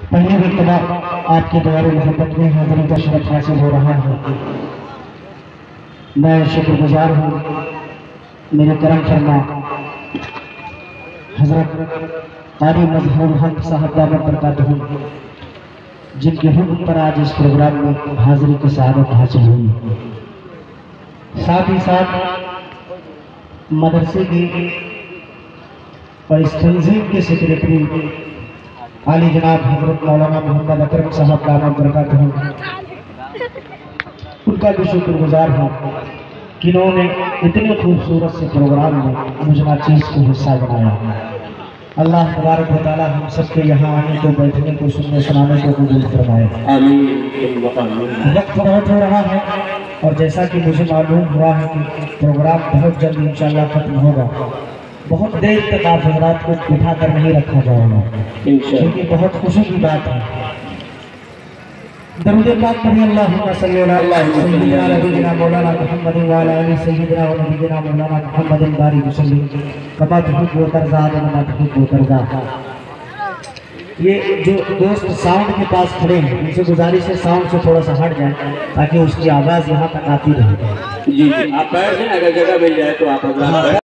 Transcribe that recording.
پہلی مرتبہ آپ کی دوار محبت میں حاضری کا شرف حاصل ہو رہا ہے۔ میں شکر گزار ہوں میرے کرم فرما حضرت قاری مظہور حق صاحب دامت برکاتہ جن کے حکم پر آج اس پروگرام میں حاضری کی سعادت حاصل ہوئی۔ ساتھ ہی ساتھ مدرسے کی اور اس تنظیم کے سیکریٹری عالی جناب حضرت مولانا محمد اکرم صاحب دامت برکاتہ ان کا بھی شکر گزار ہوں کہ انہوں نے اتنے خوبصورت سے پروگرام میں مجھے چیز کو حصہ بنایا۔ اللہ تبارک و تعالی ہم سب کے یہاں آنے کو، بیٹھنے کو، سننے سنانے کو قبول فرمائے۔ آمین۔ وقت بہت ہو رہا ہے اور جیسا کہ مجھے معلوم ہوا ہے کہ پروگرام بہت جلد انشاءاللہ ختم ہوگا۔ بہت دیر تک آپ حضرات کو بٹھا کر نہیں رکھا جائے گا کیونکہ بہت خوشی کی بات ہے۔ درود پاک پڑھیں اللہم صلی اللہ علیہ سیدنا نبینا مولانا محمد وعلی آلہ سیدنا و نبینا مولانا محمد بارک وسلم کما تحب و ترضا کما تحب و ترضا۔ یہ جو دوست ساؤنڈ کے پاس کھڑے ہیں ان سے گزارش ہے ساؤنڈ سے تھوڑا سا ہٹ جائیں تاکہ اس کی آواز یہاں تک آتی رہے۔ جی آپ بیٹھ جائیں، اگر جگہ مل جائے تو آپ